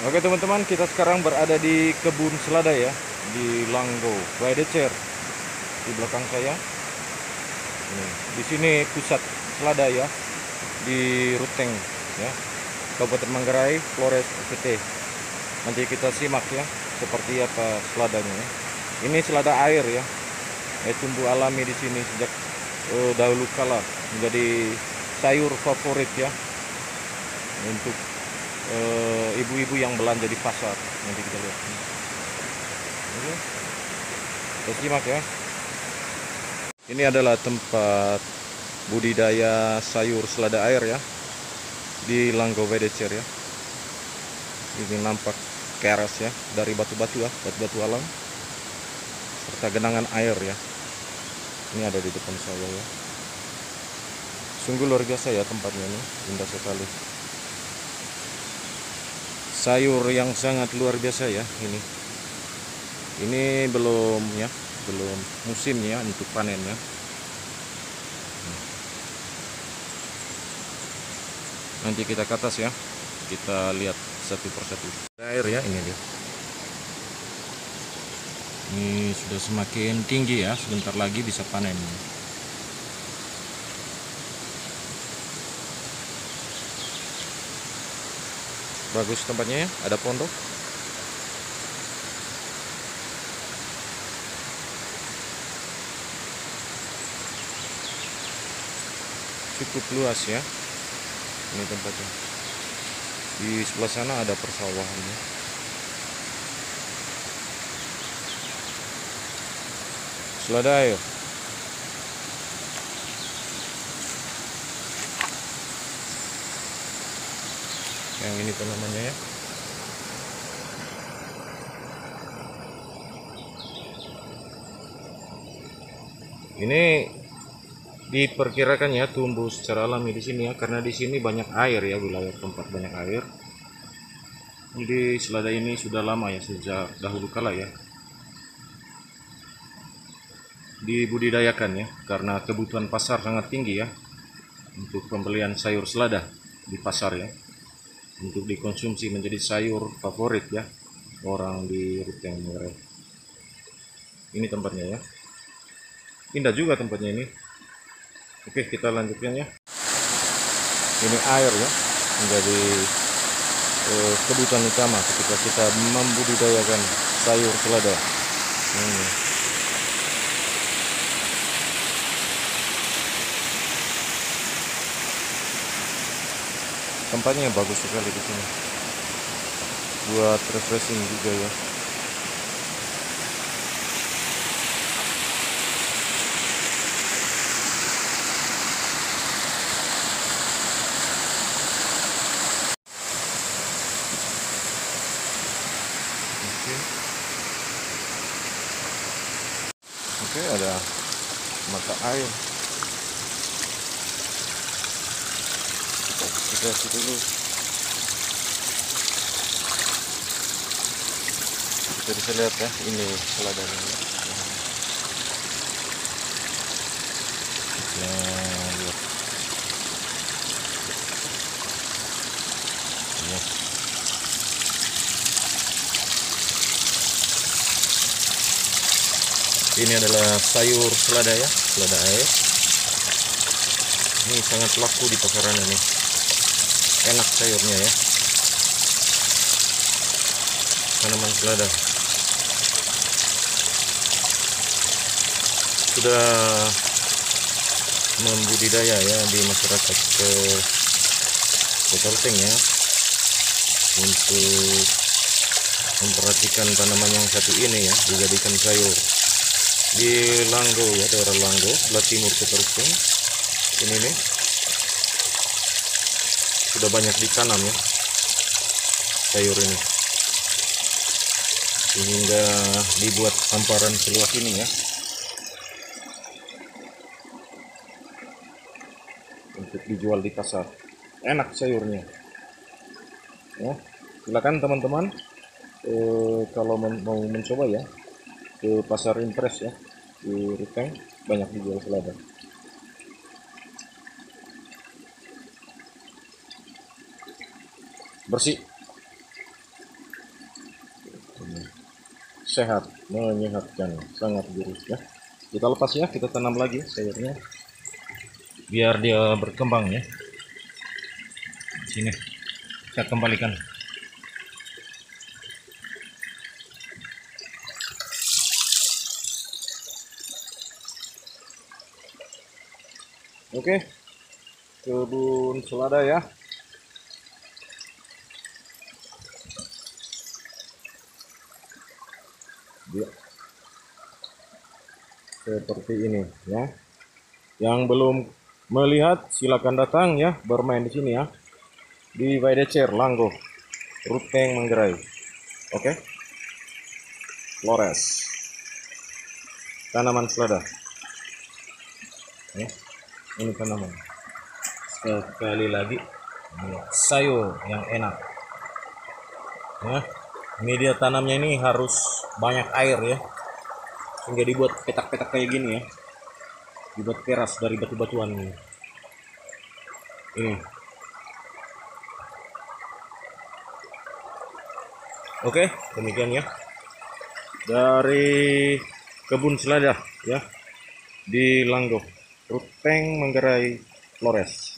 Oke teman-teman, kita sekarang berada di kebun selada ya, di Langgo, Baedecer, di belakang saya. Di sini pusat selada ya, di Ruteng ya, Kabupaten Manggarai, Flores NTT. Nanti kita simak ya, seperti apa seladanya ya. Ini selada air ya, tumbuh alami di sini sejak dahulu kala, menjadi sayur favorit ya untuk ibu-ibu yang belanja di pasar. Nanti kita lihat. Oke, kita simak ya. Ini adalah tempat budidaya sayur selada air ya, di Langgo Baedecer ya. Ini nampak keras ya, dari batu-batu ya, batu-batu alam serta genangan air ya. Ini ada di depan saya ya. Sungguh luar biasa ya tempatnya ini, indah sekali. Sayur yang sangat luar biasa ya ini. Ini belum ya, belum musimnya untuk panen ya. Nanti kita ke atas ya, kita lihat satu persatu. Air ya, ini dia. Ini sudah semakin tinggi ya, sebentar lagi bisa panen. Bagus tempatnya ya, ada pondok. Cukup luas ya. Ini tempatnya. Di sebelah sana ada persawahan ya. Selada air. Yang ini tuh namanya ya. Ini diperkirakan ya tumbuh secara alami di sini ya, karena di sini banyak air ya, wilayah tempat banyak air. Jadi selada ini sudah lama ya, sejak dahulu kala ya dibudidayakan ya, karena kebutuhan pasar sangat tinggi ya untuk pembelian sayur selada di pasar ya, untuk dikonsumsi menjadi sayur favorit ya orang di Ruteng Manggarai. Ini tempatnya ya, indah juga tempatnya ini. Oke, kita lanjutkan ya. Ini air ya, menjadi kebutuhan utama ketika kita membudidayakan sayur selada. Tempatnya bagus sekali di sini, buat refreshing juga ya. Oke, ada mata air. Kita kasih dulu. Kita bisa lihat ya, ini seladanya. Nah, lihat. Ya. Ini adalah sayur selada ya, selada air. Ini sangat laku di pasaran ini. Enak sayurnya ya. Tanaman selada sudah membudidaya ya di masyarakat Kota Ruteng ya, untuk memperhatikan tanaman yang satu ini ya, dijadikan sayur di Langgo ya, daerah Langgo, sebelah timur Kota Ruteng. Ini nih sudah banyak ditanam ya sayur ini, sehingga dibuat hamparan seluas ini ya untuk dijual di pasar. Enak sayurnya ya. Silakan teman-teman, kalau mau mencoba ya, ke pasar Impres ya di Ruteng, banyak dijual selada. Bersih. sehat, menyehatkan, sangat gurih ya. Kita lepas ya, kita tanam lagi sayurnya biar dia berkembang ya. Sini saya kembalikan. Oke, kebun selada ya. Dia seperti ini ya. Yang belum melihat silakan datang ya, bermain di sini ya, di Vaidecer Langgo, Ruteng Manggarai. Oke, Flores, tanaman selada ya. Ini tanaman sekali lagi sayur yang enak ya. Media tanamnya ini harus banyak air ya, sehingga dibuat petak-petak kayak gini ya, dibuat keras dari batu-batuan ini. Oke, demikian ya dari kebun selada ya di Langgo, Ruteng Manggarai, Flores.